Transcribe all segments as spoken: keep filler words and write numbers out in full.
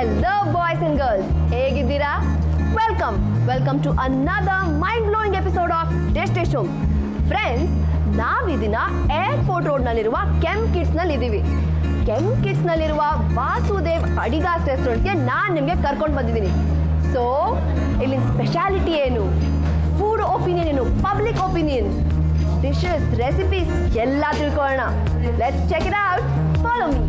Hello boys and girls, ಹೇಗಿದ್ದೀರಾ? Welcome, welcome to another mind-blowing episode of Dishum. Friends, ನಾವಿದಿನ airport road ನಲ್ಲಿರುವ Kemp kids ನಲ್ಲಿ ಇದೀವಿ. ಕೆಂಪ್ ಕಿಡ್ಸ್ ನಲ್ಲಿರುವ ವಾಸುದೇವ್ ಅಡಿಗಾಸ್ ರೆಸ್ಟೋರೆಂಟ್ಗೆ ನಾನು ನಿಮಗೆ ಕರ್ಕೊಂಡು ಬಂದಿದ್ದೀನಿ. ಸೊ ಇಲ್ಲಿ ಸ್ಪೆಷಾಲಿಟಿ ಏನು, ಫುಡ್ ಒಪಿನಿಯನ್ ಏನು, ಪಬ್ಲಿಕ್ ಒಪಿನಿಯನ್, ಡಿಶಸ್, ರೆಸಿಪೀಸ್ ಎಲ್ಲ ತಿಳ್ಕೊಳ್ಳೋಣ. Let's check it out. Follow me.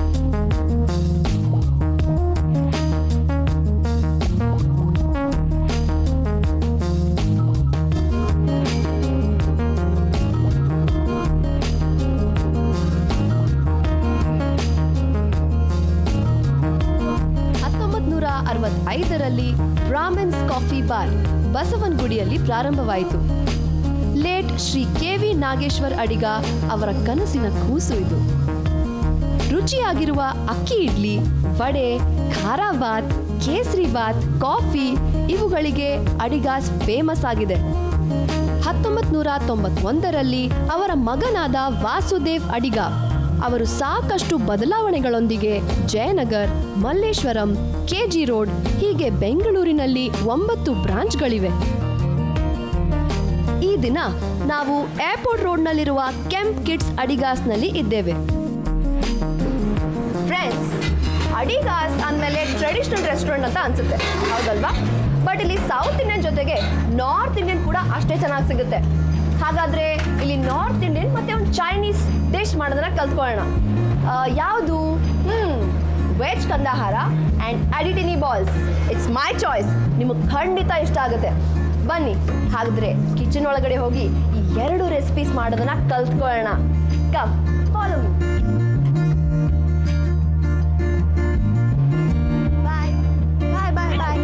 ಐದರಲ್ಲಿ ಬ್ರಾಹ್ಮನ್ಸ್ ಕಾಫಿ ಬಾರ್ ಬಸವನಗುಡಿಯಲ್ಲಿ ಪ್ರಾರಂಭವಾಯಿತು. Late Shri K V Nageshwar Adiga ಅವರ ಕನಸಿನ ಕೂಸು ಇದು. ರುಚಿಯಾಗಿರುವ ಅಕ್ಕಿ ಇಡ್ಲಿ, ವಡೆ, ಖಾರ ಬಾತ್, ಕೇಸರಿ ಬಾತ್, ಕಾಫಿ ಇವುಗಳಿಗೆ ಅಡಿಗಾಸ್ ಫೇಮಸ್ ಆಗಿದೆ. ಹತ್ತೊಂಬತ್ ನೂರ ತೊಂಬತ್ತೊಂದರಲ್ಲಿ ಅವರ ಮಗನಾದ ವಾಸುದೇವ್ ಅಡಿಗ ಅವರು ಸಾಕಷ್ಟು ಬದಲಾವಣೆಗಳೊಂದಿಗೆ ಜಯನಗರ್, ಮಲ್ಲೇಶ್ವರಂ, ಕೆಜಿ ರೋಡ್ ಹೀಗೆ ಬೆಂಗಳೂರಿನಲ್ಲಿ ಒಂಬತ್ತು ಬ್ರಾಂಚ್ಗಳಿವೆ. ಈ ದಿನ ನಾವು ಏರ್ಪೋರ್ಟ್ ರೋಡ್ನಲ್ಲಿರುವ ಕೆಂಪ್ ಕಿಡ್ಸ್ ಅಡಿಗಾಸ್ನಲ್ಲಿ ಇದ್ದೇವೆ. ಫ್ರೆಂಡ್ಸ್, ಅಡಿಗಾಸ್ ಅಂದಮೇಲೆ ಟ್ರೆಡಿಷನಲ್ ರೆಸ್ಟೋರೆಂಟ್ ಅಂತ ಅನ್ಸುತ್ತೆ, ಹೌದಲ್ವಾ? ಬಟ್ ಇಲ್ಲಿ ಸೌತ್ ಇಂಡಿಯನ್ ಜೊತೆಗೆ ನಾರ್ತ್ ಇಂಡಿಯನ್ ಕೂಡ ಅಷ್ಟೇ ಚೆನ್ನಾಗಿ ಸಿಗುತ್ತೆ. ಹಾಗಾದ್ರೆ ಇಲ್ಲಿ ನಾರ್ತ್ ಇಂಡಿಯನ್ ಮತ್ತೆ ಒಂದು ಚೈನೀಸ್ ಡಿಶ್ ಮಾಡೋದನ್ನ ಕಲ್ತ್ಕೊಳ್ಳೋಣ. ಯಾವುದು? ಹ್ಮ್ ವೆಜ್ ಕಂದಾಹಾರ ಆ್ಯಂಡ್ ಅಡಿಟಿನಿ ಬಾಲ್ಸ್. It's my choice. ನಿಮಗೆ ಖಂಡಿತ ಇಷ್ಟ ಆಗುತ್ತೆ. ಬನ್ನಿ ಹಾಗಾದ್ರೆ ಕಿಚನ್ ಒಳಗಡೆ ಹೋಗಿ ಈ ಎರಡು ರೆಸಿಪೀಸ್ ಮಾಡೋದನ್ನ ಕಲ್ತ್ಕೊಳ್ಳೋಣ. Come, follow me. Bye bye bye bye.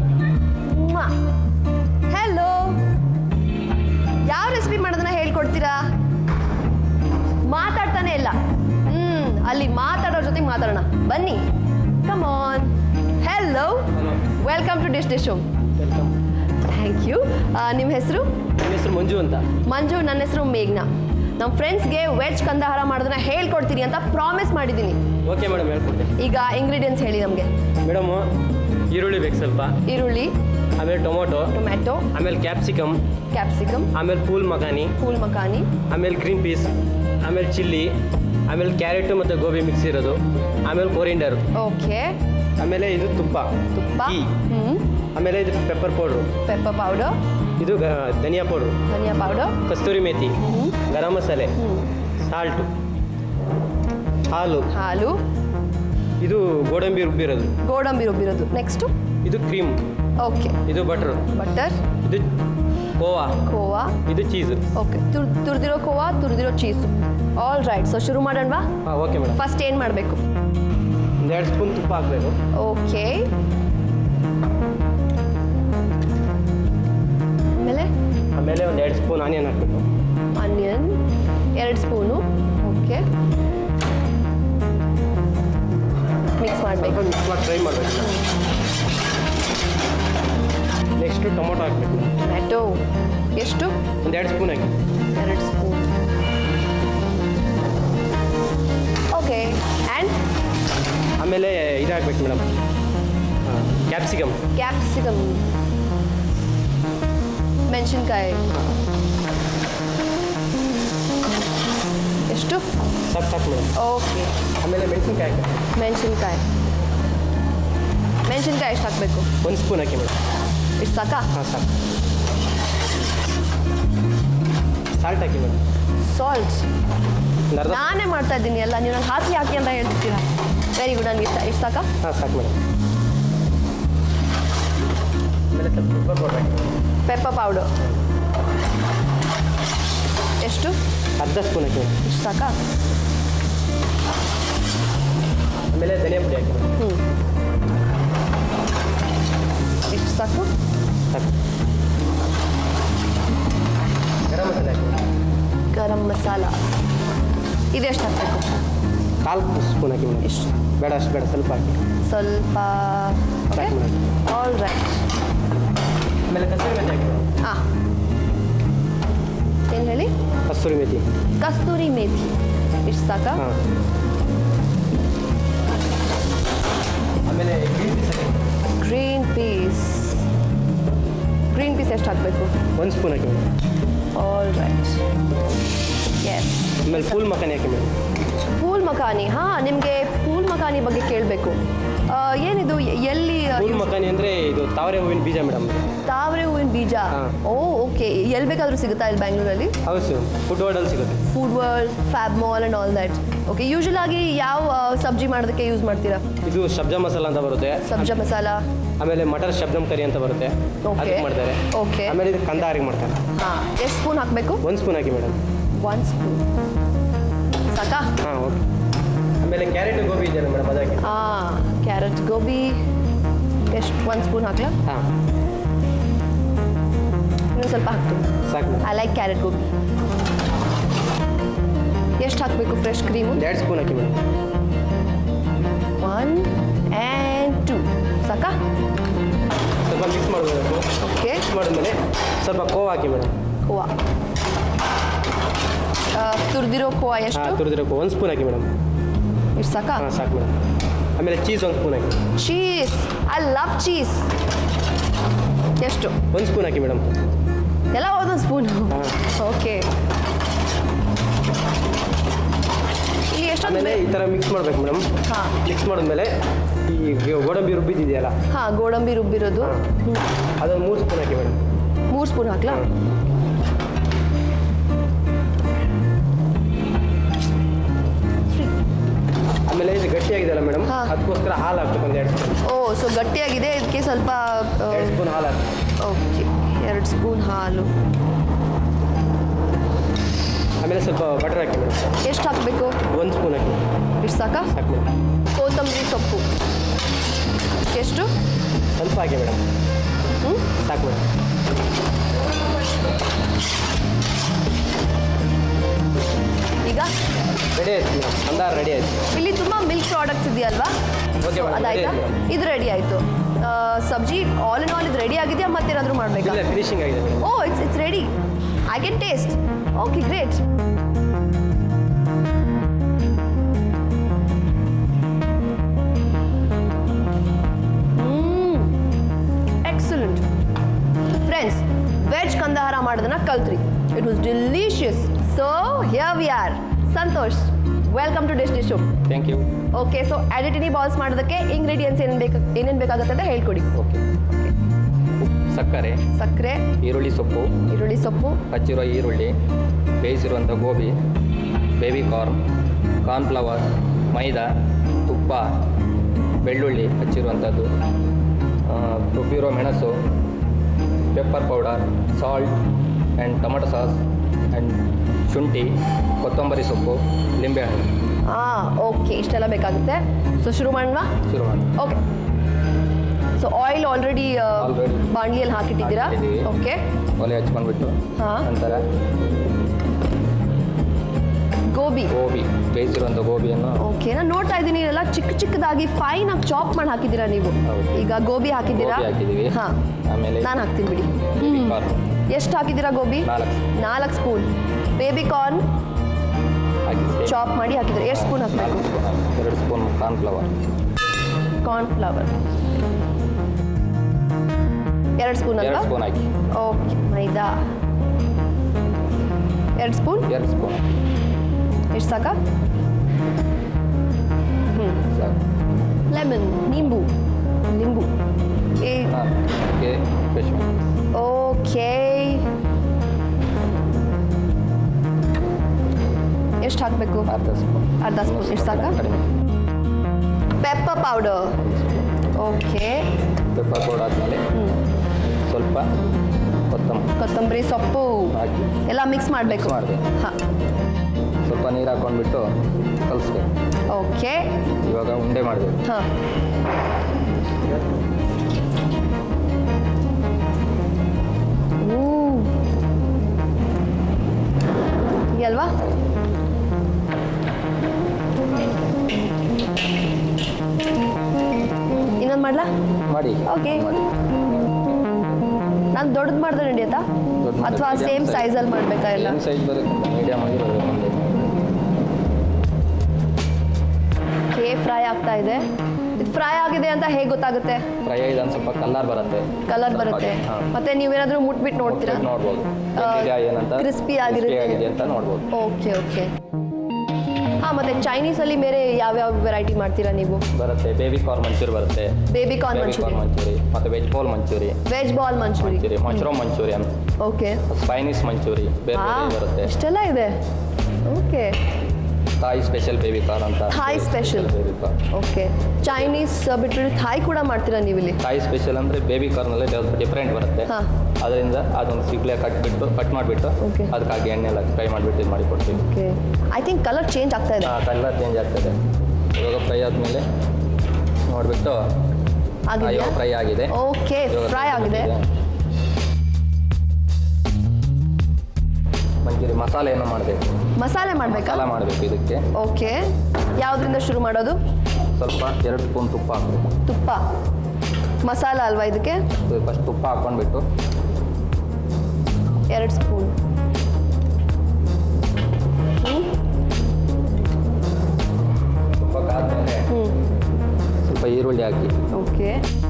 Hello, ಯಾವ ರೆಸಿಪಿ ಮಾಡೋದನ್ನ ಹೇಳ್ಕೊಡ್ತೀರಾ? ಮಾತಾಡ್ತಾನೆ ಇಲ್ಲ. ಹ್ಮ್ ಅಲ್ಲಿ ಮಾತಾಡೋರ ಜೊತೆಗೆ ಮಾತಾಡೋಣ. ಬನ್ನಿ, come on. Hello, welcome to dish Dishum. Thank you. ನಿಮ್ಮ ಹೆಸರು? ನನ್ನ ಹೆಸರು ಮಂಜು ಅಂತ. ಮಂಜು. ನನ್ನ ಹೆಸರು ಮೇಘ್ನಾ. ನಮ್ಮ ಫ್ರೆಂಡ್ಸ್ಗೆ ವೆಜ್ ಕಂದಾಹಾರ ಮಾಡೋದನ್ನ ಹೇಳ್ಕೊಡ್ತೀನಿ ಅಂತ ಪ್ರಾಮಿಸ್ ಮಾಡಿದ್ದೀನಿ. ಓಕೆ ಮೇಡಮ್, ಹೇಳ್ಕೊಡ್ತೀನಿ. ಈಗ ಇಂಗ್ರೀಡಿಯೆಂಟ್ಸ್ ಹೇಳಿ ನಮಗೆ. ಮೇಡಮ್, ಈರುಳ್ಳಿ ಬೇಕು ಸ್ವಲ್ಪ. ಈರುಳ್ಳಿ, ಆಮೇಲೆ ಟೊಮೊಟೊ, ಟೊಮ್ಯಾಟೊ, ಆಮೇಲೆ ಕ್ಯಾಪ್ಸಿಕಮ್, ಕ್ಯಾಪ್ಸಿಕಮ್, ಆಮೇಲೆ ಫೂಲ್ ಮಖಾನಿ, ಫೂಲ್ ಮಖಾನಿ, ಆಮೇಲೆ ಗ್ರೀನ್ ಪೀಸ್, ಆಮೇಲೆ ಚಿಲ್ಲಿ, ಆಮೇಲೆ ಕ್ಯಾರೆಟು ಮತ್ತು ಗೋಬಿ ಮಿಕ್ಸ್ ಇರೋದು, ಆಮೇಲೆ ಕೊರಿಂಡರ್. ಓಕೆ. ಆಮೇಲೆ ಇದು ತುಪ್ಪ, ತುಪ್ಪ, ಹ್ಞೂ. ಆಮೇಲೆ ಇದು ಪೆಪ್ಪರ್ ಪೌಡ್ರು, ಪೆಪ್ಪರ್ ಪೌಡರ್. ಇದು ಧನಿಯಾ ಪೌಡ್ರು, ಧನಿಯಾ ಪೌಡರ್, ಕಸ್ತೂರಿ ಮೇಥಿ, ಗರಂ ಮಸಾಲೆ, ಸಾಲ್ಟು, ಹಾಲು, ಹಾಲು, ಇದು ಗೋಡಂಬಿ ರುಬ್ಬಿರೋದು, ಗೋಡಂಬಿ ರುಬ್ಬಿರೋದು. ನೆಕ್ಸ್ಟು ಇದು ಕ್ರೀಮ್. ಓಕೆ. ಇದು ಬಟರ್, ಬಟರ್. ಇದು ಕೋವಾ, ಕೋವಾ. ಇದು ಚೀಸ್. ಓಕೆ. ತುರ್ ತುರಿದಿರೋ ಕೋವಾ, ತುರಿದಿರೋ ಚೀಸು. All right. ಸೊ ಶುರು ಮಾಡೋಣವಾ? ಹಾಂ, ಓಕೆ ಮೇಡಮ್. ಫಸ್ಟ್ ಏನು ಮಾಡಬೇಕು? ಒಂದೆರಡು ಸ್ಪೂನ್ ತುಪ್ಪ ಹಾಕಬೇಕು. ಓಕೆ. ಆಮೇಲೆ ಆಮೇಲೆ ಒಂದು ಎರಡು ಸ್ಪೂನ್ ಆನಿಯನ್ ಹಾಕಬೇಕು. ಆನಿಯನ್ ಎರಡು ಸ್ಪೂನು. ಓಕೆ. ಮಿಕ್ಸ್ ಮಾಡಬೇಕು. ಮಿಕ್ಸ್ ಮಾಡಿ ಫ್ರೈ ಮಾಡಬೇಕು. ನೆಕ್ಸ್ಟು ಟೊಮೊಟೊ ಹಾಕಬೇಕು. ಟೊಮ್ಯಾಟೊ ಎಷ್ಟು? ಒಂದು ಎರಡು ಸ್ಪೂನ್ ಹಾಕಿ. ಎರಡು ಸ್ಪೂನ್. ಓಕೆ. ಆ್ಯಂಡ್ ಆಮೇಲೆ ಇದು ಹಾಕ್ಬೇಕು ಮೇಡಮ್, ಕ್ಯಾಪ್ಸಿಕಮ್. ಕ್ಯಾಪ್ಸಿಕಮ್, ಮೆಣಸಿನ್ಕಾಯಿ ಎಷ್ಟು? ಸಾಕು ಸಾಕು ಮೇಡಮ್. ಓಕೆ. ಆಮೇಲೆ ಮೆಣಸಿನ್ಕಾಯಿ ಹಾಕಿ. ಮೆಣಸಿನ್ಕಾಯಿ ಮೆಣಸಿನ್ಕಾಯಿ ಎಷ್ಟು ಹಾಕಬೇಕು? ಒಂದು ಸ್ಪೂನ್ ಹಾಕಿ ಮೇಡಮ್. ಇಷ್ಟು ಸಾಕಾ? ಹಾಂ, ಸಾಕು. ಸಾಲ್ಟ್ ಹಾಕಿ ಮೇಡಮ್. ಸಾಲ್ಟ್ ನಾನೇ ಮಾಡ್ತಾ ಇದ್ದೀನಿ ಎಲ್ಲ, ನೀವು ನಂಗೆ ಹಾಕಿ ಹಾಕಿ ಅಂತ ಹೇಳ್ತಿರ್ತೀರಾ. Very good. ನನಗೆ ಇಷ್ಟ. ಇಷ್ಟು ಸಾಕಾ? ಹಾಂ, ಸಾಕು ಮೇಡಮ್. ಆಮೇಲೆ ಸ್ವಲ್ಪ ಪೆಪ್ಪರ್ ಪೌಡರ್ ಹಾಕಿ. ಪೆಪ್ಪರ್ ಪೌಡರ್ ಎಷ್ಟು? ಅರ್ಧ ಸ್ಪೂನ್ ಹಾಕಿ. ಇಷ್ಟು ಸಾಕಾ? ಆಮೇಲೆ ಧನಿಯಾ ಪುಡಿ ಹಾಕಿ. ಹ್ಞೂ, ಎಷ್ಟು ಸಾಕು? ಸಾಕು. ಗರಂ ಮಸಾಲೆ ಹಾಕಿ. ಗರಂ ಮಸಾಲ ಇದೆಷ್ಟು ಹಾಕಬೇಕು? ಕಾಲು ಸ್ಪೂನ್ ಹಾಕಿ ಮೇಡಮ್. ಎಷ್ಟು? ಬೇಡ, ಅಷ್ಟು ಬೇಡ, ಸ್ವಲ್ಪ ಹಾಕಿ. ಸ್ವಲ್ಪ. All right. ಆಮೇಲೆ ಕಸ್ತೂರಿ ಮೇಥಿ ಹಾಕಿ. ಹಾಂ, ಏನು ಹೇಳಿ? ಕಸ್ತೂರಿ ಮೇಥಿ. ಕಸ್ತೂರಿ ಮೇಥಿ ಇಷ್ಟು ಸಾಕಾ? ಹಾಂ. ಆಮೇಲೆ ಎಷ್ಟು ಹಾಕಬೇಕು? ಒಂದು ಸ್ಪೂನ್ ಹಾಕಿ ಮೇಡಮ್. All right. ಎಸ್. ಆಮೇಲೆ ಫೂಲ್ ಮಖಾನಿ ಹಾಕಿ ಮೇಡಮ್. ಫೂಲ್ ಮಖಾನಿ, ಹಾಂ ನಿಮಗೆ ಫೂಲ್ ಮಖಾನಿ ಬಗ್ಗೆ ಕೇಳಬೇಕು. ಏನಿದು ಎಲ್ಲಿ? ಫೂಲ್ ಮಖಾನಿ ಅಂದರೆ ಇದು ತಾವರೆ ಹೂವಿನ ಬೀಜ ಮೇಡಮ್. ತಾವರೆ ಹೂವಿನ ಬೀಜ. Oh okay. ಎಲ್ಲಿ ಬೇಕಾದರೂ ಸಿಗುತ್ತಾ ಇಲ್ಲಿ ಬ್ಯಾಂಗ್ಳೂರಲ್ಲಿ? ಹೌದು ಸರ್, ಫುಡ್ ವರ್ಲ್ಡಲ್ಲಿ ಸಿಗುತ್ತೆ. Food World, Fab Mall and all that. Okay. Usual ಆಗಿ ಯಾವ ಸಬ್ಜಿ ಮಾಡೋದಕ್ಕೆ ಯೂಸ್ ಮಾಡ್ತೀರಾ? ಇದು ಸಬ್ಜಾ ಮಸಾಲ ಅಂತ ಬರುತ್ತೆ. ಸಬ್ಜಾ ಮಸಾಲ. ಆಮೇಲೆ ಮಟರ್ ಶಬ್ದಮ್ ಕರಿ ಅಂತ ಬರುತ್ತೆ, ಅದಕ್ಕೆ ಮಾಡ್ತಾರೆ. ಓಕೆ. ಆಮೇಲೆ ಇದು ಕಂದಾರಿಗೆ ಮಾಡ್ತಾರೆ. ಹಾಂ, ಎಷ್ಟು ಸ್ಪೂನ್ ಹಾಕಬೇಕು? ಒಂದು ಸ್ಪೂನ್ ಹಾಕಿ ಮೇಡಮ್. ಒನ್ ಸ್ಪೂನ್ ಸಾಕಾ? ಹಾಂ ಓಕೆ. ಆಮೇಲೆ ಕ್ಯಾರೆಟ್ ಗೋಬಿ ಇದೆಯಲ್ಲ ಮೇಡಮ್, ಅದಕ್ಕೆ. ಹಾಂ, ಕ್ಯಾರೆಟ್ ಗೋಬಿ ಎಷ್ಟು? ಒಂದು ಸ್ಪೂನ್ ಹಾಕ್ಲಾ? ಹಾಂ, ಇನ್ನೊಂದು ಸ್ವಲ್ಪ ಹಾಕ್ತೀನಿ. ಸಾಕು. ಐ ಲೈಕ್ ಕ್ಯಾರೆಟ್ ಗೋಬಿ. ಎಷ್ಟು ಹಾಕಬೇಕು ಫ್ರೆಶ್ ಕ್ರೀಮು? ಎರಡು ಸ್ಪೂನ್ ಹಾಕಿ ಮೇಡಮ್. ಒನ್ ಆ್ಯಂಡ್ ಟು ಸಾಕಾ? ಸ್ವಲ್ಪ ಮಿಕ್ಸ್ ಮಾಡಬೇಕು. ಓಕೆ. ಮಿಕ್ಸ್ ಮಾಡಿದ್ಮೇಲೆ ಸ್ವಲ್ಪ ಕೋವಾ ಹಾಕಿ ಮೇಡಮ್. ಕೋವಾ ತುರಿದಿರೋ ಕೋವಾ ಎಷ್ಟು? ಹಾಂ, ತುರಿದಿರೋ ಕೋವಾ ಒಂದು ಸ್ಪೂನ್ ಹಾಕಿ ಮೇಡಮ್. ಇಷ್ಟು ಸಾಕಾ? ಹಾಂ, ಸಾಕು ಮೇಡಮ್. ಆಮೇಲೆ ಚೀಸ್ ಒಂದು ಸ್ಪೂನ್ ಹಾಕಿ. Cheese, I love cheese. ಎಷ್ಟು? ಒಂದು ಸ್ಪೂನ್ ಹಾಕಿ ಮೇಡಮ್. ಎಲ್ಲ ಒಂದೊಂದು ಸ್ಪೂನು. ಹಾಂ, ಓಕೆ. ಇಲ್ಲಿ ಎಷ್ಟು? ಆಮೇಲೆ ಈ ಥರ ಮಿಕ್ಸ್ ಮಾಡಬೇಕು ಮೇಡಮ್. ಹಾಂ, ಮಿಕ್ಸ್ ಮಾಡಿದ್ಮೇಲೆ ಈ ಗೋಡಂಬಿ ರುಬ್ಬಿದೆಯಲ್ಲ, ಹಾಂ ಗೋಡಂಬಿ ರುಬ್ಬಿರೋದು, ಅದೊಂದು ಮೂರು ಸ್ಪೂನ್ ಹಾಕಿ ಮೇಡಮ್. ಮೂರು ಸ್ಪೂನ್ ಹಾಕ್ಲಾ? ಆಮೇಲೆ ಇದು ಗಟ್ಟಿಯಾಗಿದೆಯಲ್ಲ ಮೇಡಮ್, ಅದಕ್ಕೋಸ್ಕರ ಹಾಲು ಹಾಕ್ಬೇಕು ಒಂದು ಎರಡು ಸ್ಪೂನ್. ಓ, ಸೊ ಗಟ್ಟಿಯಾಗಿದೆ, ಇದಕ್ಕೆ ಸ್ವಲ್ಪ ಎರಡು ಸ್ಪೂನ್ ಹಾಲು ಹಾಕಿ. ಓಕೆ, ಎರಡು ಸ್ಪೂನ್ ಹಾಲು. ಆಮೇಲೆ ಸ್ವಲ್ಪ ಬಟರ್ ಹಾಕಿ ಮೇಡಮ್. ಎಷ್ಟು ಹಾಕಬೇಕು? ಒಂದು ಸ್ಪೂನ್ ಹಾಕಿ. ಇಷ್ಟು ಸಾಕಾ? ಸಾಕು ಮೇಡಮ್. ಕೊತ್ತಂಬರಿ ಸೊಪ್ಪು ಎಷ್ಟು? ಸ್ವಲ್ಪ ಹಾಕಿ ಮೇಡಮ್. ಹ್ಞೂ, ಸಾಕು ಮೇಡಮ್. ಈಗ ರೆಡಿ ಆಯ್ತು ಮೇಡಮ್, ಅಂದಾರ ರೆಡಿ ಆಯ್ತು. ಇಲ್ಲಿ ತುಂಬ ಮಿಲ್ಕ್ ಪ್ರಾಡಕ್ಟ್ಸ್ ಇದೆಯಲ್ವಾ? ಓಕೆ ಮೇಡಮ್, ಅದಾಯ್ತಾ? ಇದು ರೆಡಿ ಆಯಿತು. ಸಬ್ಜಿ ಆಲ್ ಇನ್ ಆಲ್ ಇದು ರೆಡಿ ಆಗಿದೆಯಾ ಮತ್ತೇನಾದರೂ ಮಾಡಬೇಕಾ? ಇಲ್ಲ, ಫಿನಿಶಿಂಗ್ ಆಗಿದೆ madam. Oh, it's it's ready. I can taste. Okay, great. Excellent friends, veg ಕಂದಹಾರ ಮಾಡೋದನ್ನ ಕಲ್ತ್ರಿ. It was delicious. So here we are. Santosh, welcome to dish Dishum. Thank you. Okay, so ಅಡಿಟಿನಿ ಬಾಲ್ಸ್ ಮಾಡೋದಕ್ಕೆ ಇಂಗ್ರೀಡಿಯೆಂಟ್ಸ್ ಏನೇನು ಬೇಕು ಏನೇನು ಬೇಕಾಗುತ್ತೆ ಅಂತ ಹೇಳ್ಕೊಡಿ. ಓಕೆ. ಸಕ್ಕರೆ, ಸಕ್ಕರೆ, ಈರುಳ್ಳಿ ಸೊಪ್ಪು, ಈರುಳ್ಳಿ ಸೊಪ್ಪು, ಹಚ್ಚಿರೋ ಈರುಳ್ಳಿ, ಬೇಯಿಸಿರುವಂಥ ಗೋಬಿ, ಬೇಬಿ ಕಾರ್ನ್, ಕಾರ್ನ್ಫ್ಲವರ್, ಮೈದಾ, ತುಪ್ಪ, ಬೆಳ್ಳುಳ್ಳಿ ಹಚ್ಚಿರುವಂಥದ್ದು, ರುಬ್ಬಿರೋ ಮೆಣಸು, pepper powder, salt and tomato sauce and ಶುಂಠಿ, ಕೊತ್ತಂಬರಿ ಸೊಪ್ಪು, ಲಿಂಬೆಹಣ್ಣು. ಹಾಂ, ಓಕೆ, ಇಷ್ಟೆಲ್ಲ ಬೇಕಾಗುತ್ತೆ. ಸೊ ಶುರು ಮಾಡೋಣ. ಶುರು ಮಾಡಿ. ಓಕೆ. ಸೊ ಆಯಿಲ್ ಆಲ್ರೆಡಿ ಬಾಣಲಿಯಲ್ಲಿ ಹಾಕಿಟ್ಟಿದ್ದೀರಾ? ಓಕೆ. ಒಲೆ ಹಚ್ಕೊಂಡ್ಬಿಟ್ಟು ಹಾಂ, ನಂತರ ಗೋಬಿ ಗೋಬಿ ಬೇಯಿಸಿರುವಂಥ ಗೋಬಿಯನ್ನು. ಓಕೆ, ನಾನು ನೋಡ್ತಾ ಇದ್ದೀನಿ ಎಲ್ಲ ಚಿಕ್ಕ ಚಿಕ್ಕದಾಗಿ ಫೈನ್ ಆಗಿ ಚಾಪ್ ಮಾಡಿ ಹಾಕಿದ್ದೀರಾ ನೀವು. ಈಗ ಗೋಬಿ ಹಾಕಿದ್ದೀರಾ? ಹಾಕಿದ್ದೀವಿ. ಹಾಂ, ಆಮೇಲೆ ನಾನು ಹಾಕ್ತೀನಿ ಬಿಡಿ. ಎಷ್ಟು ಹಾಕಿದ್ದೀರಾ ಗೋಬಿ? ನಾಲ್ಕು ನಾಲ್ಕು ಸ್ಪೂನ್. ಬೇಬಿ ಕಾರ್ನ್ ಚಾಪ್ ಮಾಡಿ ಹಾಕಿದ್ದೀರಾ? ಎಷ್ಟು ಸ್ಪೂನ್ ಹಾಕಬೇಕು? ಎರಡು ಸ್ಪೂನ್ ಕಾರ್ನ್ಫ್ಲವರ್. ಕಾರ್ನ್ಫ್ಲವರ್ ಎರಡು ಸ್ಪೂನ್ ಅಲ್ವಾ? ಎರಡು ಸ್ಪೂನ್ ಹಾಕಿ. ಓಕೆ. ಮೈದಾ ಎರಡು ಸ್ಪೂನ್. ಎರಡು ಸ್ಪೂನ್. ಎಷ್ಟು ಸಾಕಾ? ಹ್ಞೂ, ಸಾಕು. ಲೆಮನ್, ನಿಂಬು, ನಿಂಬು. ಓಕೆ, ಎಷ್ಟು ಹಾಕಬೇಕು? ಅರ್ಧ ಸ್ಪೂನ್. ಅರ್ಧ ಸ್ಪೂನ್. ಎಷ್ಟು ಸಾಕಾ? Pepper powder. Okay. Pepper powder ಆದಮೇಲೆ ಸ್ವಲ್ಪ ಕೊತ್ತಂಬರಿ ಕೊತ್ತಂಬರಿ ಸೊಪ್ಪು ಹಾಕಿ ಎಲ್ಲ ಮಿಕ್ಸ್ ಮಾಡಬೇಕು. ಮಾಡಬೇಕು. ಹಾಂ, ಸ್ವಲ್ಪ ನೀರು ಹಾಕ್ಕೊಂಡ್ಬಿಟ್ಟು ಕಲಿಸ್ಬೇಕು. ಓಕೆ. ಇವಾಗ ಉಂಡೆ ಮಾಡಬೇಕು. ಹಾಂ, ಅಲ್ವಾ? ಇನ್ನೊಂದು ಮಾಡ್ಲಾ? ಮಾಡಿ. ಓಕೆ. ನಾನು ದೊಡ್ಡದು ಮಾಡಿದ್ರೆ ನಡೆಯುತ್ತಾ ಅಥವಾ ಸೇಮ್ ಸೈಜಲ್ಲಿ ಮಾಡಬೇಕಾ? ಎಲ್ಲ ಸೇಮ್ ಸೈಜ್ ಬರುತ್ತೆ, ಮೀಡಿಯಮ್ ಆಗಿ ಬರುತ್ತೆ. ಓಕೆ, ಫ್ರೈ ಆಗ್ತಾ ಇದೆ. ಇದು ಫ್ರೈ ಆಗಿದೆ ಅಂತ ಹೇಗೆ ಗೊತ್ತಾಗುತ್ತೆ? ಫ್ರೈ ಆಗಿದೆ ಅಂತ ಸ್ವಲ್ಪ ಕಲರ್ ಬರುತ್ತೆ. ಕಲರ್ ಬರುತ್ತೆ. ಮತ್ತೆ ನೀವೇನಾದರೂ ಮುಟ್ಬಿಟ್ಟು ನೋಡ್ತೀರಾ? ನೋಡ್ಬೋದು. ಏನಂತ ಕ್ರಿಸ್ಪಿ ಆಗಿರುತ್ತೆ ಅಂತ ನೋಡ್ಬೋದು. Okay okay. ಹಾಂ, ಮತ್ತೆ ಚೈನೀಸಲ್ಲಿ ಬೇರೆ ಯಾವ್ಯಾವ ವೆರೈಟಿ ಮಾಡ್ತೀರಾ ನೀವು? ಬರುತ್ತೆ ಬೇಬಿ ಕಾರ್ನ್ ಮಂಚೂರಿ ಬರುತ್ತೆ. ಬೇಬಿ ಕಾರ್ನ್ ಮಂಚೂರಿ ಮಂಚೂರಿ ಮತ್ತೆ veg ball manchurian. Veg ball manchurian, mushroom manchurian. Okay. ಸ್ಪೈನೀಸ್ ಮಂಚೂರಿ ಬೇರೆ ಬೇರೆ ಬರುತ್ತೆ. ಇಷ್ಟೆಲ್ಲ ಇದೆ. Okay. Thai special baby corn ಅಂತ. Thai special baby corn. Okay. Chinese ಬಿಟ್ಟರೆ ಥಾಯ್ ಕೂಡ ಮಾಡ್ತೀರಾ ನೀವು ಇಲ್ಲಿ? ಥಾಯ್ ಸ್ಪೆಷಲ್ ಅಂದರೆ ಬೇಬಿ ಕಾರ್ನಲ್ಲಿ ಡಿಫ್ರೆಂಟ್ ಬರುತ್ತೆ. ಅದರಿಂದ ಅದೊಂದು ಸಿಗ್ಲೆ ಕಟ್ಬಿಟ್ಟು ಕಟ್ ಮಾಡಿಬಿಟ್ಟು ಅದಕ್ಕಾಗಿ ಎಣ್ಣೆ ಎಲ್ಲ ಫ್ರೈ ಮಾಡಿಬಿಟ್ಟು ಇದು ಮಾಡಿ ಕೊಡ್ತೀವಿ. Okay. I think colour change ಆಗ್ತಾ ಇದೆ. ಹಾಂ, ಕಲರ್ ಚೇಂಜ್ ಆಗ್ತದೆ. ಇವಾಗ ಫ್ರೈ ಆದಮೇಲೆ ನೋಡಿಬಿಟ್ಟು ಇವಾಗ ಫ್ರೈ ಆಗಿದೆ. ಓಕೆ, ಫ್ರೈ ಆಗಿದೆ. ಮಂಚೂರಿ ಮಸಾಲೆ ಏನೋ ಮಾಡಬೇಕು. ಮಸಾಲೆ ಮಾಡಬೇಕಾ? ಮಸಾಲ ಮಾಡಬೇಕು ಇದಕ್ಕೆ. ಓಕೆ. ಯಾವುದರಿಂದ ಶುರು ಮಾಡೋದು? ಸ್ವಲ್ಪ ಎರಡು ಸ್ಪೂನ್ ತುಪ್ಪ ಹಾಕಬೇಕು. ತುಪ್ಪ ಮಸಾಲ ಅಲ್ವಾ ಇದಕ್ಕೆ? ಫಸ್ಟ್ ತುಪ್ಪ ಹಾಕೊಂಡ್ಬಿಟ್ಟು ಎರಡು ಸ್ಪೂನ್. ತುಪ್ಪ ಕಾದ್ಮೇಲೆ ಸ್ವಲ್ಪ ಈರುಳ್ಳಿ ಹಾಕಿ. ಓಕೆ.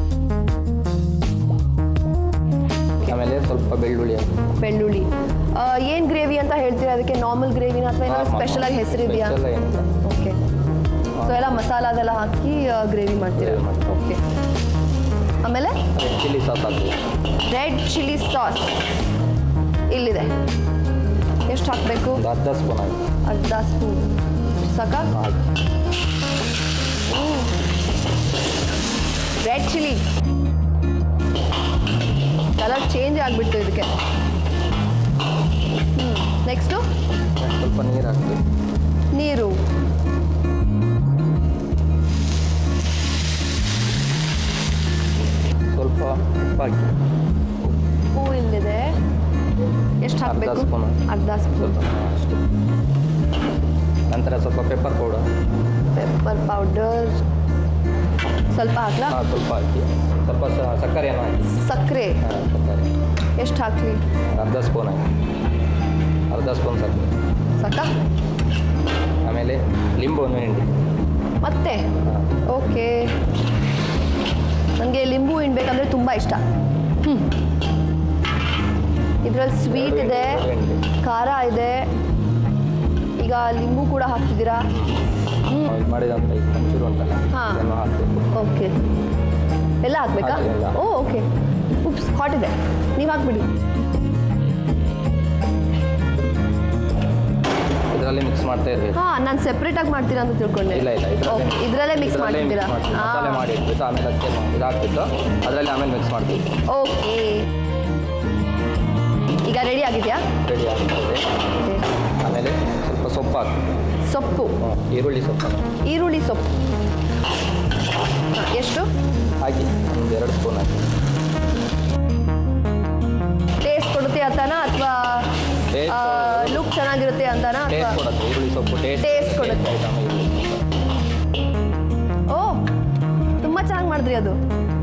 ಆಮೇಲೆ ಸ್ವಲ್ಪ ಬೆಳ್ಳುಳ್ಳಿ ಹಾಕಿ. ಬೆಳ್ಳುಳ್ಳಿ. ಏನು ಗ್ರೇವಿ ಅಂತ ಹೇಳ್ತೀರಾ ಅದಕ್ಕೆ? ನಾರ್ಮಲ್ ಗ್ರೇವಿನ ಅಥವಾ ಏನಾದ್ರು ಸ್ಪೆಷಲ್ ಆಗಿ ಹೆಸರು ಇದೆಯಾ? ಓಕೆ. ಸೊ ಎಲ್ಲ ಮಸಾಲ ಅದೆಲ್ಲ ಹಾಕಿ ಗ್ರೇವಿ ಮಾಡ್ತೀರಾ? ಓಕೆ. ಆಮೇಲೆ ಚಿಲ್ಲಿ ಸಾಸ್ ಹಾಕ್ತೀವಿ. ರೆಡ್ ಚಿಲ್ಲಿ ಸಾಸ್ ಇಲ್ಲಿದೆ. ಎಷ್ಟು ಹಾಕಬೇಕು? ಅರ್ಧ ಸ್ಪೂನ್ ಹಾಕಿ. ಅರ್ಧ ಸ್ಪೂನ್ ಸಾಕ? ರೆಡ್ ಚಿಲ್ಲಿ ಕಲರ್ ಚೇಂಜ್ ಆಗಿಬಿಡ್ತು ಇದಕ್ಕೆ. ಹ್ಞೂ. ನೆಕ್ಸ್ಟು ಸ್ವಲ್ಪ ನೀರು ಹಾಕ್ತೀವಿ. ನೀರು. ಸ್ವಲ್ಪ ಉಪ್ಪು ಹಾಕಿ. ಉಪ್ಪು ಇಲ್ಲಿದೆ. ಎಷ್ಟು ಹಾಕಬೇಕು? ಅರ್ಧ ಸ್ಪೂನ್. ಅಷ್ಟು. ನಂತರ ಸ್ವಲ್ಪ ಪೆಪ್ಪರ್ ಪೌಡರ್. ಪೆಪ್ಪರ್ ಪೌಡರ್ ಸ್ವಲ್ಪ ಹಾಕ್ಲಾ? ಹಾಂ, ಸ್ವಲ್ಪ ಹಾಕಿ. ಸ್ವಲ್ಪ ಸಕ್ಕರೆಯನ್ನು ಹಾಕಿ. ಸಕ್ಕರೆ? ಹಾಂ, ಸಕ್ಕರೆ. ಎಷ್ಟು ಹಾಕಲಿ? ಅರ್ಧ ಸ್ಪೂನ್ ಹಾಕಿ. ಅರ್ಧ ಸ್ಪೂನ್ ಸಕ್ಕರೆ ಸಾಕ? ಆಮೇಲೆ ಲಿಂಬು ಹಣ್ಣು ಹಿಂಡಿ ಮತ್ತೆ. ಓಕೆ. ನನಗೆ ಲಿಂಬು ಹಿಂಡ್ಬೇಕಂದ್ರೆ ತುಂಬ ಇಷ್ಟ. ಹ್ಞೂ. ಇದರಲ್ಲಿ ಸ್ವೀಟ್ ಇದೆ, ಖಾರ ಇದೆ, ಈಗ ಲಿಂಬು ಕೂಡ ಹಾಕ್ತಿದ್ದೀರಾ. ಹ್ಞೂ. ಮಾಡಿದಂತ ಮಂಚೂರು ಅಂತಲ್ಲ. ಹಾಂ, ಹಾಕ್ಬೇಕು. ಓಕೆ. ಎಲ್ಲ ಹಾಕ್ಬೇಕಾ? ಓ ಓಕೆ. ಉಪ್ಸ್ ಹಾಟ್ ಇದೆ, ನೀವು ಹಾಕ್ಬಿಡಿ. ಇದರಲ್ಲಿ ಮಿಕ್ಸ್ ಮಾಡ್ತಾ ಇರ್ಬೇಕು. ಹಾಂ, ನಾನು ಸೆಪ್ರೇಟಾಗಿ ಮಾಡ್ತೀರಾ ಅಂತ ತಿಳ್ಕೊಂಡೆ. ಇಲ್ಲ ಇಲ್ಲ, ಓಕೆ. ಇದರಲ್ಲೇ ಮಿಕ್ಸ್ ಮಾಡ್ತೀರಾ? ಮಸಾಲೆ ಮಾಡಿ ಇಟ್ಬಿಟ್ಟು ಆಮೇಲೆ ಅದಕ್ಕೆ ಇದಾಕ್ಬಿಟ್ಟು ಅದರಲ್ಲಿ ಆಮೇಲೆ ಮಿಕ್ಸ್ ಮಾಡ್ತೀವಿ. ಓಕೆ. ಈಗ ರೆಡಿ ಆಗಿದೆಯಾ? ರೆಡಿ ಆಗ್ತದೆ. ಆಮೇಲೆ ಸ್ವಲ್ಪ ಸೊಪ್ಪು ಹಾಕಿ. ಸೊಪ್ಪು? ಈರುಳ್ಳಿ ಸೊಪ್ಪು. ಈರುಳ್ಳಿ ಸೊಪ್ಪು ಎಷ್ಟು ಹಾಕಿ? ಒಂದು ಎರಡು ಸ್ಪೂನ್ ಹಾಕಿ. ಟೇಸ್ಟ್ ಕೊಡುತ್ತೆ ಅಂತಾನ ಅಥವಾ ಲುಕ್ ಚೆನ್ನಾಗಿರುತ್ತೆ ಅಂತಾನ? ಟೇಸ್ಟ್ ಕೊಡುತ್ತೆ. ಈರುಳ್ಳಿ ಸೊಪ್ಪು ಟೇಸ್ಟ್ ಟೇಸ್ಟ್ ಕೊಡುತ್ತೆ. ಓ, ತುಂಬ ಚೆನ್ನಾಗಿ ಮಾಡಿದ್ರಿ ಅದು.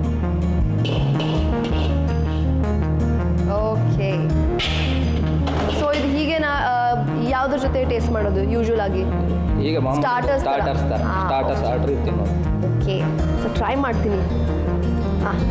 ಓಕೆ. ಸೊ ಇದು ಹೀಗೆ ನಾ ಯಾವುದ್ರ ಜೊತೆ ಟೇಸ್ಟ್ ಮಾಡೋದು ಯೂಶುವಲ್ ಆಗಿ? ಈಗ ಸ್ಟಾರ್ಟರ್ಸ್ ಸ್ಟಾರ್ಟರ್ಸ್ ತರ ಸ್ಟಾರ್ಟರ್ಸ್ ಆರ್ಡರ್ ಇರ್ತೀನಿ ನೋಡಿ. ಓಕೆ. ಸೊ ಟ್ರೈ ಮಾಡ್ತೀನಿ. ಹಾಂ.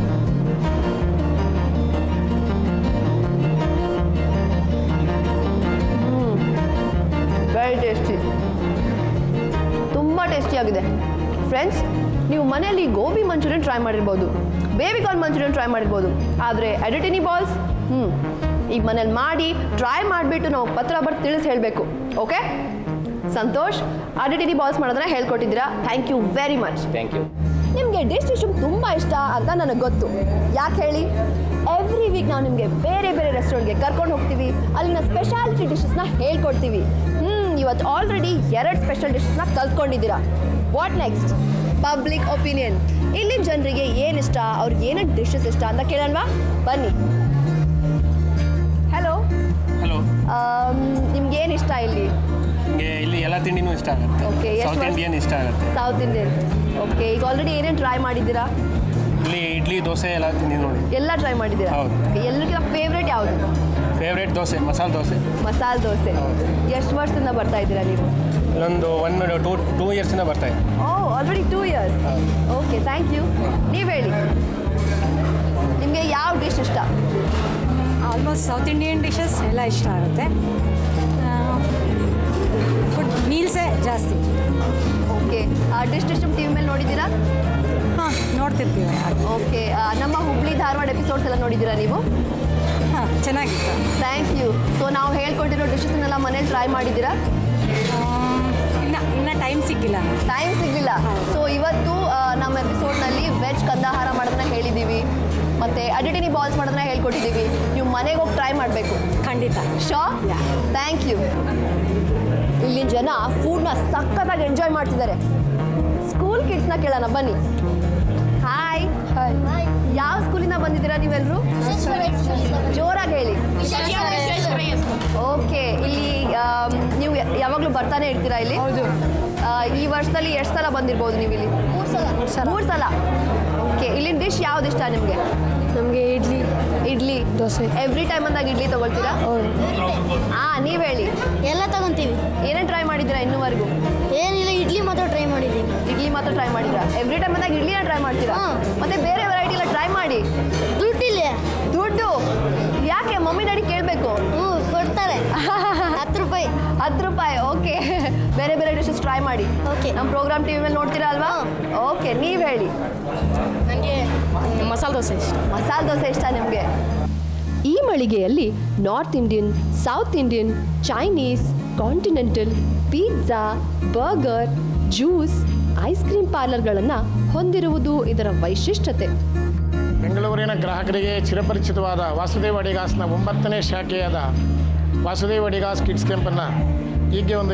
ಹ್ಞೂ, ವೆರಿ ಟೇಸ್ಟಿ. ತುಂಬ ಟೇಸ್ಟಿಯಾಗಿದೆ. ಫ್ರೆಂಡ್ಸ್, ನೀವು ಮನೆಯಲ್ಲಿ ಗೋಬಿ ಮಂಚೂರಿಯನ್ ಟ್ರೈ ಮಾಡಿರ್ಬೋದು, ಬೇಬಿ ಕಾರ್ನ್ ಮಂಚೂರಿಯನ್ ಟ್ರೈ ಮಾಡಿರ್ಬೋದು, ಆದರೆ ಎಡಿಟಿನಿ ಬಾಲ್ಸ್ ಹ್ಞೂ ಈಗ ಮನೇಲಿ ಮಾಡಿ ಟ್ರೈ ಮಾಡಿಬಿಟ್ಟು ನಾವು ಪತ್ರ ಬರ್ದು ತಿಳಿಸಿ ಹೇಳಬೇಕು. ಓಕೆ ಸಂತೋಷ್, ಎಡಿಟಿನಿ ಬಾಲ್ಸ್ ಮಾಡೋದನ್ನ ಹೇಳ್ಕೊಟ್ಟಿದ್ದೀರಾ. Thank you very much. Thank you. ನಿಮಗೆ ಡಿಶ್ ಡಿಶಮ್ ತುಂಬ ಇಷ್ಟ ಅಂತ ನನಗೆ ಗೊತ್ತು. ಯಾಕೆ ಹೇಳಿ? ಎವ್ರಿ ವೀಕ್ ನಾವು ನಿಮಗೆ ಬೇರೆ ಬೇರೆ ರೆಸ್ಟೋರೆಂಟ್ಗೆ ಕರ್ಕೊಂಡು ಹೋಗ್ತೀವಿ, ಅಲ್ಲಿನ ಸ್ಪೆಷಾಲಿಟಿ ಡಿಶಸ್ನ ಹೇಳ್ಕೊಡ್ತೀವಿ. ಹ್ಞೂ ಇವತ್ತು ಆಲ್ರೆಡಿ ಎರಡು ಸ್ಪೆಷಲ್ ಡಿಶಸ್ನ ಕಲ್ತ್ಕೊಂಡಿದ್ದೀರಾ. What next? Public opinion. ಇಲ್ಲಿನ ಜನರಿಗೆ ಏನಿಷ್ಟ, ಅವ್ರಿಗೆ ಏನೇನು ಡಿಶಸ್ ಇಷ್ಟ ಅಂತ ಕೇಳೋಣವಾ? ಬನ್ನಿ. Hello hello. ನಿಮ್ಗೆ ಏನು ಇಷ್ಟ ಇಲ್ಲಿ? ನಿಮಗೆ ಇಲ್ಲಿ ಎಲ್ಲ ತಿಂಡಿನೂ ಇಷ್ಟ ಆಗುತ್ತೆ. ಓಕೆ. ಸೌತ್ ಇಂಡಿಯನ್ ಇಷ್ಟ ಆಗುತ್ತೆ. South Indian. ಓಕೆ. ಈಗ ಆಲ್ರೆಡಿ ಏನೇನು ಟ್ರೈ ಮಾಡಿದ್ದೀರಾ? ಇಲ್ಲಿ ಇಡ್ಲಿ ದೋಸೆ ಎಲ್ಲ ತಿಂಡಿ ನೋಡಿ. ಎಲ್ಲ ಟ್ರೈ ಮಾಡಿದ್ದೀರಾ? ಹೌದು. ಎಲ್ಲರಿಗಿಂತ ಫೇವ್ರೇಟ್ ಯಾವುದು? ಫೇವ್ರೇಟ್ ದೋಸೆ, ಮಸಾಲೆ ದೋಸೆ. ಮಸಾಲೆ ದೋಸೆ. ಎಷ್ಟು ವರ್ಷದಿಂದ ಬರ್ತಾ ಇದ್ದೀರಾ ನೀವು? ಇಲ್ಲೊಂದು ಒನ್ ಟೂ ಟೂ ಇಯರ್ಸಿಂದ ಬರ್ತಾ ಇದೆ. Oh already two years. Okay thank you. ನೀವು ಹೇಳಿ, ನಿಮಗೆ ಯಾವ ಡಿಶ್ ಇಷ್ಟ? ಆಲ್ಮೋಸ್ಟ್ ಸೌತ್ ಇಂಡಿಯನ್ ಡಿಶಸ್ ಎಲ್ಲ ಇಷ್ಟ ಆಗುತ್ತೆ. ಫುಡ್ ಮೀಲ್ಸೇ ಜಾಸ್ತಿ. Okay dish Dishum T V ಮೇಲೆ ನೋಡಿದ್ದೀರಾ? ಹಾಂ ನೋಡ್ತಿರ್ತೀವಿ. ಓಕೆ ನಮ್ಮ ಹುಬ್ಳಿ ಧಾರವಾಡ ಎಪಿಸೋಡ್ಸ್ ಎಲ್ಲ ನೋಡಿದ್ದೀರಾ ನೀವು? ಹಾಂ ಚೆನ್ನಾಗಿತ್ತು. Thank you. ಸೊ ನಾವು ಹೇಳ್ಕೊಟ್ಟಿರೋ ಡಿಶಸ್ನೆಲ್ಲ ಮನೇಲಿ ಟ್ರೈ ಮಾಡಿದ್ದೀರಾ? ಇನ್ನು ಇನ್ನು ಟೈಮ್ ಸಿಕ್ಕಿಲ್ಲ. ಟೈಮ್ ಸಿಗಲಿಲ್ಲ. ಸೊ ಇವತ್ತು ನಮ್ಮ ಎಪಿಸೋಡ್ನಲ್ಲಿ ವೆಜ್ ಕಂದಾಹಾರ ಮಾಡೋದನ್ನ ಹೇಳಿದ್ದೀವಿ, ಮತ್ತು ಅಡಿಟಿನಿ ಬಾಲ್ಸ್ ಮಾಡೋದನ್ನ ಹೇಳ್ಕೊಟ್ಟಿದ್ದೀವಿ. ನೀವು ಮನೆಗೆ ಹೋಗಿ ಟ್ರೈ ಮಾಡಬೇಕು. ಖಂಡಿತ. Show thank you. ಇಲ್ಲಿನ ಜನ ಫುಡ್ನ ಸಖತ್ತಾಗಿ ಎಂಜಾಯ್ ಮಾಡ್ತಿದ್ದಾರೆ. ಸ್ಕೂಲ್ ಕಿಡ್ಸ್ನ ಕೇಳೋಣ ಬನ್ನಿ. ಹಾಯ್ ಹಾಯ್ ಯಾವ ಸ್ಕೂಲಿಂದ ಬಂದಿದ್ದೀರಾ ನೀವೆಲ್ಲರೂ? ಜೋರಾಗಿ ಹೇಳಿ. ಓಕೆ ಇಲ್ಲಿ ನೀವು ಯಾವಾಗಲೂ ಬರ್ತಾನೆ ಇರ್ತೀರಾ ಇಲ್ಲಿ? ಹೌದು. ಈ ವರ್ಷದಲ್ಲಿ ಎಷ್ಟು ಸಲ ಬಂದಿರ್ಬೋದು ನೀವು ಇಲ್ಲಿ? ಮೂರು ಸಲ. ಓಕೆ ಇಲ್ಲಿನ ಡಿಶ್ ಯಾವ್ದು ಇಷ್ಟ ನಿಮಗೆ? ನಮಗೆ ಇಡ್ಲಿ ಇಡ್ಲಿ ದೋಸೆ. ಎವ್ರಿ ಟೈಮ್ ಅಂದಾಗ ಇಡ್ಲಿ ತಗೊಳ್ತೀರಾ? ಹಾಂ ನೀವು ಹೇಳಿ. ಎಲ್ಲ ತಗೊಂತೀವಿ. ಏನೇನು ಟ್ರೈ ಮಾಡಿದ್ದೀರಾ ಇನ್ನೂವರೆಗೂ? ಏನಿಲ್ಲ, ಇಡ್ಲಿ ಮಾತ್ರ ಟ್ರೈ ಮಾಡಿದ್ದೀವಿ. ಇಡ್ಲಿ ಮಾತ್ರ ಟ್ರೈ ಮಾಡಿದ್ರಾ? ಎವ್ರಿ ಟೈಮ್ ಅಂದಾಗ ಇಡ್ಲಿನ ಟ್ರೈ ಮಾಡ್ತೀರಾ? ಮತ್ತೆ ಬೇರೆ ವೆರೈಟಿ ಎಲ್ಲ ಟ್ರೈ ಮಾಡಿ. ದುಡ್ಡಿಲ್ಲ. ದುಡ್ಡು ಯಾಕೆ? ಮಮ್ಮಿ ಡ್ಯಾಡಿ ಕೇಳಬೇಕು. ಹ್ಞೂ ಕೊಡ್ತಾರೆ. ಹತ್ತು ರೂಪಾಯಿ. ಹತ್ತು ರೂಪಾಯಿ. ಓಕೆ ಬೇರೆ ಬೇರೆ ಡಿಶಸ್ ಟ್ರೈ ಮಾಡಿ. ಓಕೆ. ನಮ್ಮ ಪ್ರೋಗ್ರಾಮ್ ಟಿ ವಿ ಮೇಲೆ ನೋಡ್ತೀರಾ ಅಲ್ವಾ? ಓಕೆ ನೀವು ಹೇಳಿ. ನನಗೆ ಮಸಾಲೆ ದೋಸೆ ಇಷ್ಟ. ಮಸಾಲೆ ದೋಸೆ ಇಷ್ಟ ನಿಮಗೆ? ಈ ಮಳಿಗೆಯಲ್ಲಿ North Indian, South Indian, Chinese, continental, pizza, burger, juice, ice cream ಪಾರ್ಲರ್ಗಳನ್ನು ಹೊಂದಿರುವುದು ಇದರ ವೈಶಿಷ್ಟ್ಯತೆ. ಬೆಂಗಳೂರಿನ ಗ್ರಾಹಕರಿಗೆ ಚಿರಪರಿಚಿತವಾದ ವಾಸುದೇವ್ ಅಡಿಗಾಸ್ನ ಒಂಬತ್ತನೇ ಶಾಖೆಯಾದ ವಾಸುದೇವ್ ಅಡಿಗಾಸ್ ಕಿಡ್ಸ್ ಕ್ಯಾಂಪನ್ನು ಹೀಗೆ ಒಂದು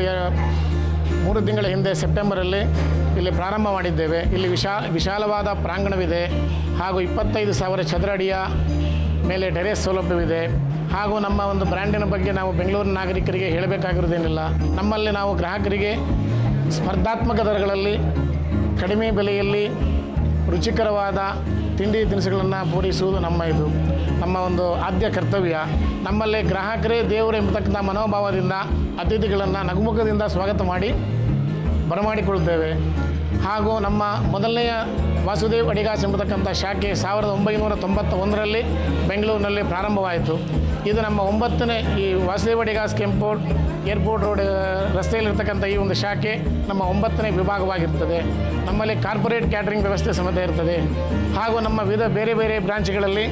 ಮೂರು ತಿಂಗಳ ಹಿಂದೆ ಸೆಪ್ಟೆಂಬರಲ್ಲಿ ಇಲ್ಲಿ ಪ್ರಾರಂಭ ಮಾಡಿದ್ದೇವೆ. ಇಲ್ಲಿ ವಿಶಾ ವಿಶಾಲವಾದ ಪ್ರಾಂಗಣವಿದೆ ಹಾಗೂ ಇಪ್ಪತ್ತೈದು ಸಾವಿರ ಚದರ ಅಡಿಯ ಮೇಲೆ ಟೆರೇಸ್ ಸೌಲಭ್ಯವಿದೆ. ಹಾಗೂ ನಮ್ಮ ಒಂದು ಬ್ರ್ಯಾಂಡಿನ ಬಗ್ಗೆ ನಾವು ಬೆಂಗಳೂರಿನ ನಾಗರಿಕರಿಗೆ ಹೇಳಬೇಕಾಗಿರೋದೇನಿಲ್ಲ. ನಮ್ಮಲ್ಲಿ ನಾವು ಗ್ರಾಹಕರಿಗೆ ಸ್ಪರ್ಧಾತ್ಮಕ ದರಗಳಲ್ಲಿ ಕಡಿಮೆ ಬೆಲೆಯಲ್ಲಿ ರುಚಿಕರವಾದ ತಿಂಡಿ ತಿನಿಸುಗಳನ್ನು ಪೂರೈಸುವುದು ನಮ್ಮ ಇದು ನಮ್ಮ ಒಂದು ಆದ್ಯ ಕರ್ತವ್ಯ. ನಮ್ಮಲ್ಲಿ ಗ್ರಾಹಕರೇ ದೇವರು ಎಂಬತಕ್ಕಂಥ ಮನೋಭಾವದಿಂದ ಅತಿಥಿಗಳನ್ನು ನಗುಮುಖದಿಂದ ಸ್ವಾಗತ ಮಾಡಿ ಬರಮಾಡಿಕೊಳ್ಳುತ್ತೇವೆ. ಹಾಗೂ ನಮ್ಮ ಮೊದಲನೆಯ ವಾಸುದೇವ್ ಅಡಿಗಾಸ್ ಎಂಬತಕ್ಕಂಥ ಶಾಖೆ ಸಾವಿರದ ಒಂಬೈನೂರ ತೊಂಬತ್ತ ಒಂದರಲ್ಲಿ ಬೆಂಗಳೂರಿನಲ್ಲಿ ಪ್ರಾರಂಭವಾಯಿತು. ಇದು ನಮ್ಮ ಒಂಬತ್ತನೇ ಈ Vasudev Adigas Kempfort airport road ರಸ್ತೆಯಲ್ಲಿರ್ತಕ್ಕಂಥ ಈ ಒಂದು ಶಾಖೆ ನಮ್ಮ ಒಂಬತ್ತನೇ ವಿಭಾಗವಾಗಿರ್ತದೆ. ನಮ್ಮಲ್ಲಿ ಕಾರ್ಪೊರೇಟ್ ಕ್ಯಾಟ್ರಿಂಗ್ ವ್ಯವಸ್ಥೆ ಸಮೇತ ಇರ್ತದೆ. ಹಾಗೂ ನಮ್ಮ ವಿವಿಧ ಬೇರೆ ಬೇರೆ ಬ್ರಾಂಚ್ಗಳಲ್ಲಿ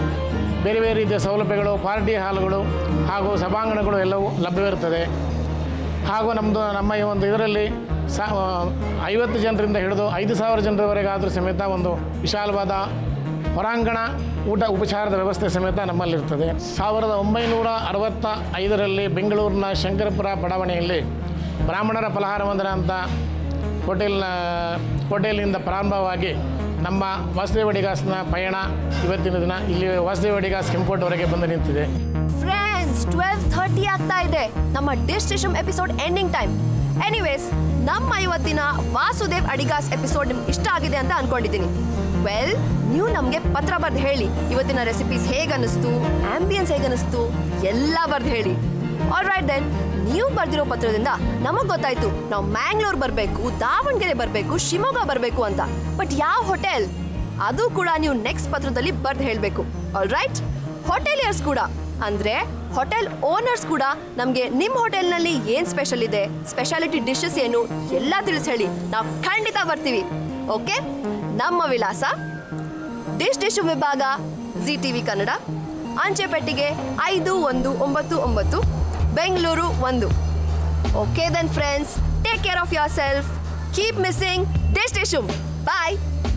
ಬೇರೆ ಬೇರೆ ರೀತಿಯ ಸೌಲಭ್ಯಗಳು, ಪಾರ್ಟಿ ಹಾಲ್ಗಳು ಹಾಗೂ ಸಭಾಂಗಣಗಳು ಎಲ್ಲವೂ ಲಭ್ಯವಿರುತ್ತದೆ. ಹಾಗೂ ನಮ್ಮದು ನಮ್ಮ ಈ ಒಂದು ಇದರಲ್ಲಿ ಸಾ ಐವತ್ತು ಜನರಿಂದ ಹಿಡಿದು ಐದು ಸಾವಿರ ಜನರವರೆಗಾದರೂ ಸಮೇತ ಒಂದು ವಿಶಾಲವಾದ ಹೊರಾಂಗಣ ಊಟ ಉಪಚಾರದ ವ್ಯವಸ್ಥೆ ಸಮೇತ ನಮ್ಮಲ್ಲಿರ್ತದೆ. ಸಾವಿರದ ಒಂಬೈನೂರ ಅರವತ್ತ ಐದರಲ್ಲಿ ಬೆಂಗಳೂರಿನ ಶಂಕರಪುರ ಬಡಾವಣೆಯಲ್ಲಿ ಬ್ರಾಹ್ಮಣರ ಫಲಹಾರ ಮಂದಿರ ಅಂತ ಹೋಟೆಲ್ನ ಹೋಟೆಲ್ನಿಂದ ಪ್ರಾರಂಭವಾಗಿ ನಮ್ಮ ವಾಸುದೇವ್ ಅಡಿಗಾಸ್ನ ಪಯಣ ಇವತ್ತಿನ ದಿನ ಇಲ್ಲಿ ವಾಸುದೇವ್ ಅಡಿಗಾಸ್ ಕೆಂಪೋರ್ಟ್ವರೆಗೆ ಬಂದು ನಿಂತಿದೆ. ಫ್ರೆಂಡ್ಸ್ ಟ್ವೆಲ್ವ್ ಥರ್ಟಿ ಆಗ್ತಾ ಇದೆ. ನಮ್ಮ dish Dishum episode ending time. Anyways ನಮ್ಮ ಇವತ್ತಿನ ವಾಸುದೇವ್ ಅಡಿಗಾಸ್ ಎಪಿಸೋಡ್ ನಿಮ್ಗೆ ಇಷ್ಟ ಆಗಿದೆ ಅಂತ ಅನ್ಕೊಂಡಿದ್ದೀನಿ. ವೆಲ್ ನೀವು ನಮಗೆ ಪತ್ರ ಬರೆದು ಹೇಳಿ ಇವತ್ತಿನ ರೆಸಿಪೀಸ್ ಹೇಗೆ ಅನ್ನಿಸ್ತು, ಆಂಬಿಯನ್ಸ್ ಹೇಗೆ ಅನ್ನಿಸ್ತು ಎಲ್ಲ ಬರೆದು ಹೇಳಿ. ಆಲ್ ರೈಟ್ ದೆನ್, ನೀವು ಬರೆದಿರೋ ಪತ್ರದಿಂದ ನಮಗೆ ಗೊತ್ತಾಯ್ತು ನಾವು ಮ್ಯಾಂಗ್ಳೂರ್ ಬರಬೇಕು, ದಾವಣಗೆರೆ ಬರಬೇಕು, ಶಿವಮೊಗ್ಗ ಬರಬೇಕು ಅಂತ. ಬಟ್ ಯಾವ ಹೋಟೆಲ್ ಅದು ಕೂಡ ನೀವು ನೆಕ್ಸ್ಟ್ ಪತ್ರದಲ್ಲಿ ಬರೆದು ಹೇಳಬೇಕು. ಆಲ್ ರೈಟ್, ಹೋಟೆಲಿಯರ್ಸ್ ಕೂಡ ಅಂದರೆ ಹೋಟೆಲ್ ಓನರ್ಸ್ ಕೂಡ ನಮಗೆ ನಿಮ್ಮ ಹೋಟೆಲ್ನಲ್ಲಿ ಏನು ಸ್ಪೆಷಲ್ ಇದೆ, ಸ್ಪೆಷಾಲಿಟಿ ಡಿಶಸ್ ಏನು ಎಲ್ಲ ತಿಳಿಸಿ ಹೇಳಿ. ನಾವು ಖಂಡಿತ ಬರ್ತೀವಿ. ಓಕೆ, ನಮ್ಮ ವಿಳಾಸ ಡಿಶ್ ಡಿಶ್ ವಿಭಾಗ, ಜಿ ಟಿವಿ ಕನ್ನಡ, ಅಂಚೆ ಪೆಟ್ಟಿಗೆ ಐದು ಒಂದು ಒಂಬತ್ತು ಒಂಬತ್ತು, ಬೆಂಗಳೂರು ಒಂದು. Okay then friends, take care of yourself, keep missing dish dish. Bye.